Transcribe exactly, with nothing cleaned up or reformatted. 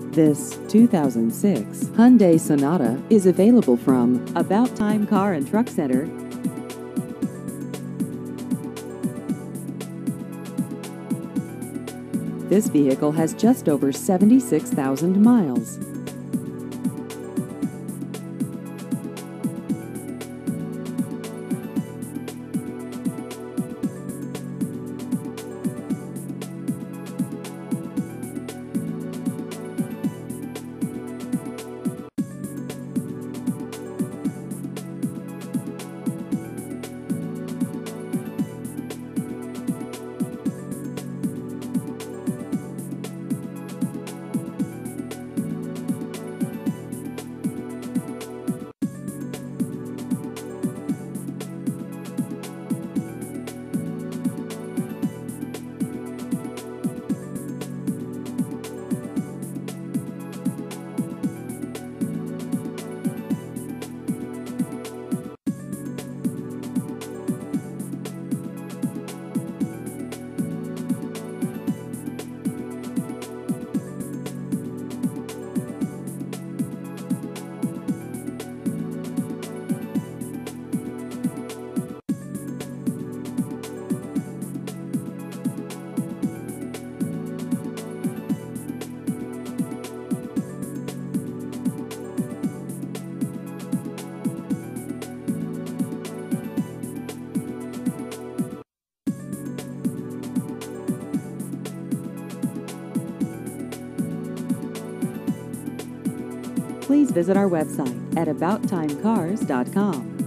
This two thousand six Hyundai Sonata is available from About Time Car and Truck Center. This vehicle has just over seventy-six thousand miles. Please visit our website at about time cars dot com.